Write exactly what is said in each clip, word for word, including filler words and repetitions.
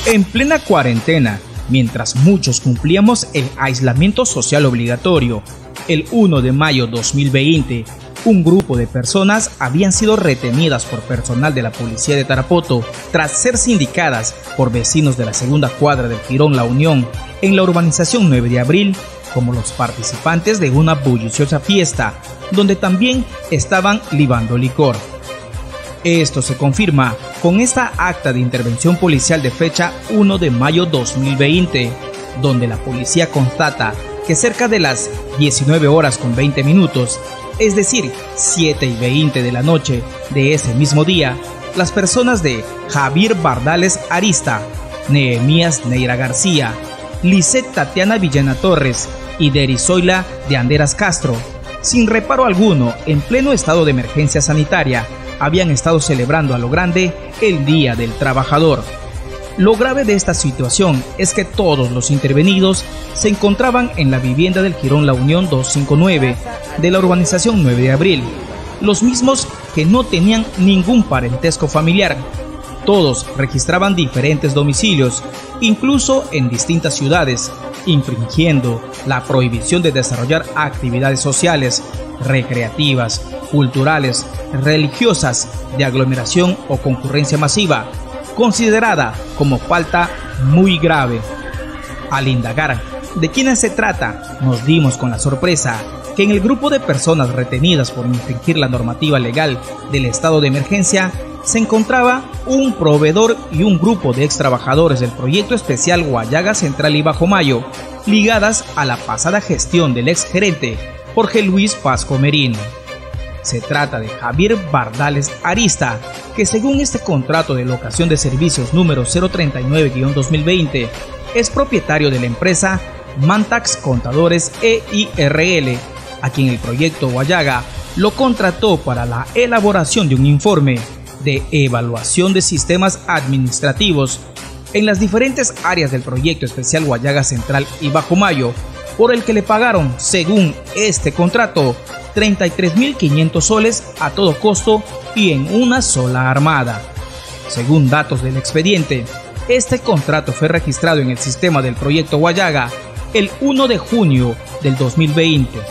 En plena cuarentena, mientras muchos cumplíamos el aislamiento social obligatorio, el primero de mayo de dos mil veinte, un grupo de personas habían sido retenidas por personal de la policía de Tarapoto tras ser sindicadas por vecinos de la segunda cuadra del Jirón La Unión en la urbanización nueve de abril como los participantes de una bulliciosa fiesta donde también estaban libando licor. Esto se confirma con esta acta de intervención policial de fecha primero de mayo de dos mil veinte, donde la policía constata que cerca de las diecinueve horas con veinte minutos, es decir, siete y veinte de la noche de ese mismo día, las personas de Javier Bardales Arista, Nehemías Neira García, Lisset Tatiana Villena Torres y Derizoila de Anderas Castro, sin reparo alguno, en pleno estado de emergencia sanitaria, habían estado celebrando a lo grande el Día del Trabajador. Lo grave de esta situación es que todos los intervenidos se encontraban en la vivienda del Jirón La Unión doscientos cincuenta y nueve de la urbanización nueve de abril, los mismos que no tenían ningún parentesco familiar. Todos registraban diferentes domicilios, incluso en distintas ciudades, infringiendo la prohibición de desarrollar actividades sociales, recreativas, culturales, religiosas, de aglomeración o concurrencia masiva, considerada como falta muy grave. Al indagar de quiénes se trata, nos dimos con la sorpresa que en el grupo de personas retenidas por infringir la normativa legal del estado de emergencia se encontraba un proveedor y un grupo de ex trabajadores del proyecto especial Guayaga Central y Bajo Mayo, ligadas a la pasada gestión del ex gerente Jorge Luis Pasco Merino. Se trata de Javier Bardales Arista, que según este contrato de locación de servicios número cero treinta y nueve guión dos mil veinte, es propietario de la empresa Mantax Contadores E I R L, a quien el proyecto Guayaga lo contrató para la elaboración de un informe de evaluación de sistemas administrativos en las diferentes áreas del proyecto especial Guayaga Central y Bajo Mayo, por el que le pagaron, según este contrato, treinta y tres mil quinientos soles a todo costo y en una sola armada. Según datos del expediente, este contrato fue registrado en el sistema del proyecto Guayaga el primero de junio del dos mil veinte.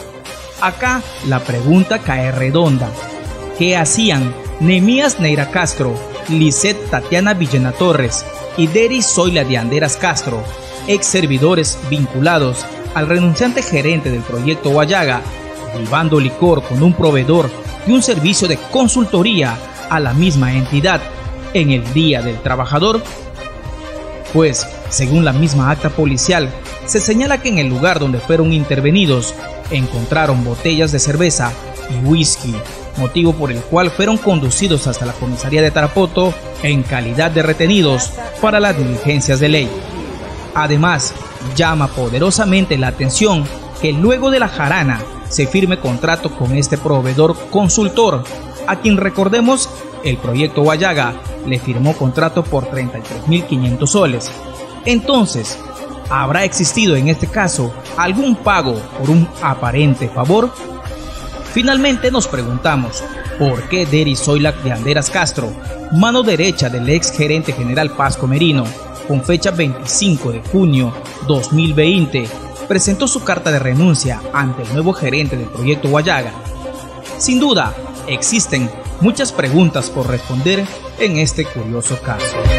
Acá la pregunta cae redonda. ¿Qué hacían Nehemías Neira Castro, Lisset Tatiana Villena Torres y Derizoila de Anderas Castro, ex servidores vinculados al renunciante gerente del proyecto Guayaga, libando licor con un proveedor y un servicio de consultoría a la misma entidad en el Día del Trabajador? Pues, según la misma acta policial, se señala que en el lugar donde fueron intervenidos encontraron botellas de cerveza y whisky, motivo por el cual fueron conducidos hasta la comisaría de Tarapoto en calidad de retenidos para las diligencias de ley. Además, llama poderosamente la atención que luego de la jarana se firme contrato con este proveedor consultor, a quien recordemos el proyecto Guayaga le firmó contrato por treinta y tres mil quinientos soles. Entonces, ¿habrá existido en este caso algún pago por un aparente favor? Finalmente nos preguntamos, ¿por qué Derizoila de Anderas Castro, mano derecha del ex gerente general Pasco Merino, con fecha veinticinco de junio de dos mil veinte, presentó su carta de renuncia ante el nuevo gerente del proyecto Guayaga? Sin duda, existen muchas preguntas por responder en este curioso caso.